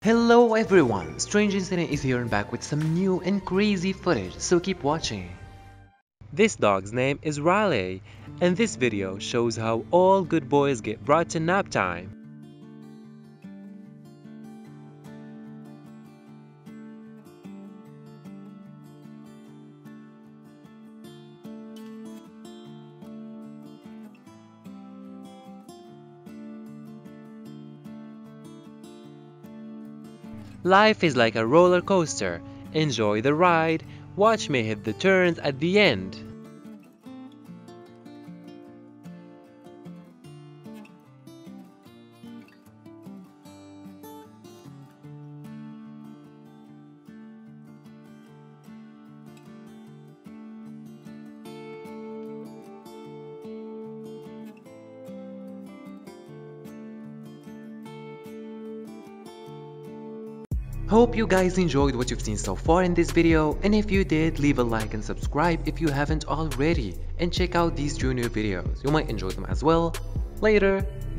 Hello everyone, Strange Incident is here and back with some new and crazy footage, so keep watching. This dog's name is Riley, and this video shows how all good boys get brought to nap time. Life is like a roller coaster. Enjoy the ride, watch me hit the turns at the end. Hope you guys enjoyed what you've seen so far in this video, and if you did, leave a like and subscribe if you haven't already, and check out these two new videos, you might enjoy them as well. Later!